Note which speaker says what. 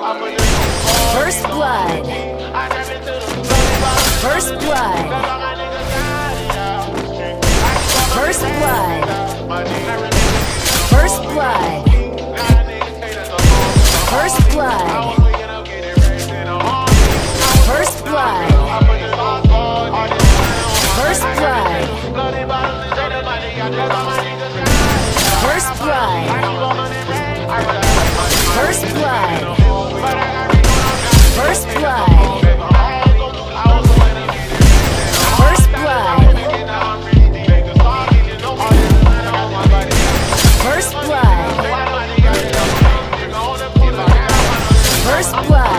Speaker 1: First blood. First blood. First blood. First blood. First blood. First blood. First blood. First blood. First blood. First blood. First blood. First blood. First blood.